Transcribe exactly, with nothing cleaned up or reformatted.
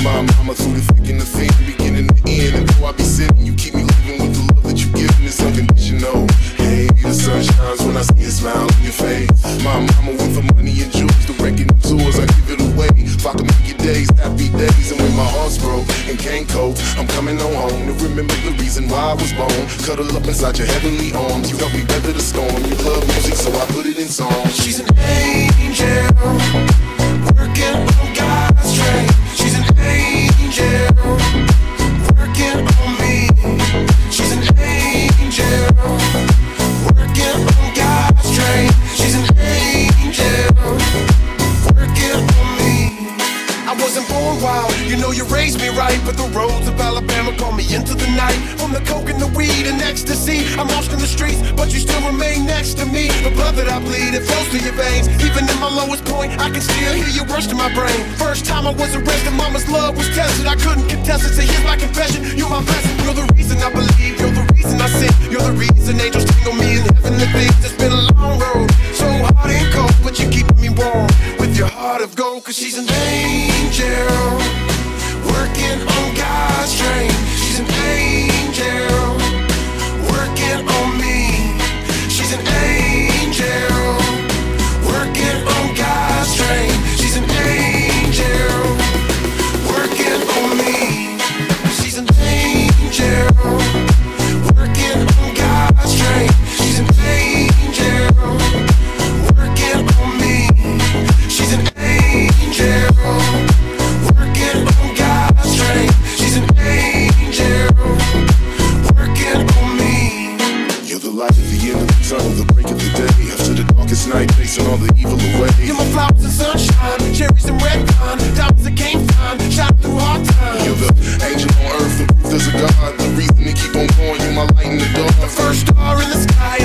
my mama through the thick and the thin, beginning to end. And though I be sitting, you keep me living with the love that you give me. It's unconditional. Hey, the sun shines when I see a smile on your face. My mama went for money and jewels, the record and tours, I give it away. If I can make your days happy days, and when my heart's broke and can't cope, I'm coming on home to remember the reason why I was born. Cuddle up inside your heavenly arms, you help me weather the storm. You love music, so I put it in song. She's an angel, working on God's train. She's an angel, working on me. She's an angel, working on God's train. She's an angel, working on me. I wasn't born wild, you know you raised me right, but the roads of Alabama called me into the night. From the coke and the weed and ecstasy, I'm lost in the streets, but you still remain next to me. The blood that I bleed, it flows through your veins. Even in my lowest point, I can still hear your words in my brain. First time I was arrested, mama's love was tested. I couldn't contest it, so here's my confession. You're my blessing, you're the reason I believe, you're the reason I sin, you're the reason angels tingle me in heavenly things. It's been a long road, so hard and cold, but you're keeping me warm with your heart of gold. Cause she's an angel, working on God's train. She's an angel, working on me. She's an angel, working on God's train. She's an angel, working on me. She's an angel, working on God's train. She's an angel, working on me. She's an angel, working on God's train. She's an angel, working on me. You're the light at the end of the tunnel, the break of the day. After the darkest night, chasing all the evil away. You're my flowers and sunshine, cherries and red wine, diamonds that can't find, shine through hard times. You're the angel on earth, the proof there's a God, the reason to keep on going. You're my light in the dark. The first star in the sky,